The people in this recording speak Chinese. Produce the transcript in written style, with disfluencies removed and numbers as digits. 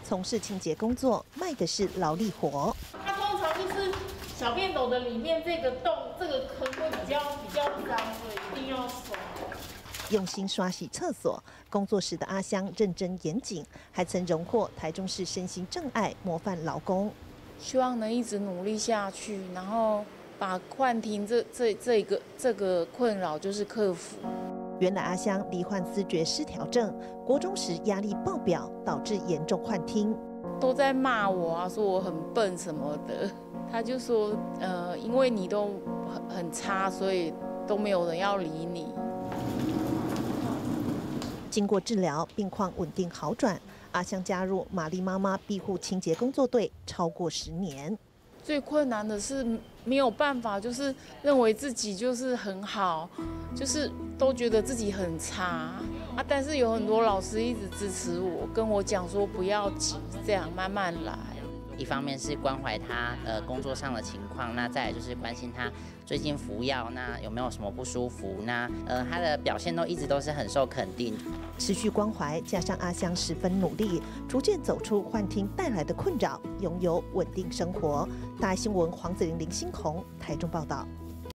从事清洁工作，卖的是劳力活。 它通常就是小便斗的里面这个洞、这个坑会比较脏，所以一定要刷。 用心刷洗厕所，工作时的阿香认真严谨，还曾荣获台中市身心障碍模范劳工。 希望能一直努力下去，然后把幻听这个困扰就是克服。 原来阿香罹患思觉失调症，国中时压力爆表，导致严重幻听。 都在骂我啊，说我很笨什么的。他就说，因为你都很差，所以都没有人要理你。 经过治疗，病况稳定好转。阿香加入玛丽妈妈庇护清洁工作队超过10年。 最困难的是没有办法，就是认为自己就是很好，就是都觉得自己很差啊。但是有很多老师一直支持我，跟我讲说不要急，这样慢慢来。 一方面是关怀他工作上的情况，那再来就是关心他最近服药，那有没有什么不舒服？那他的表现都一直都是很受肯定。 持续关怀加上阿香十分努力，逐渐走出幻听带来的困扰，拥有稳定生活。大爱新闻黄子玲、林欣宏台中报道。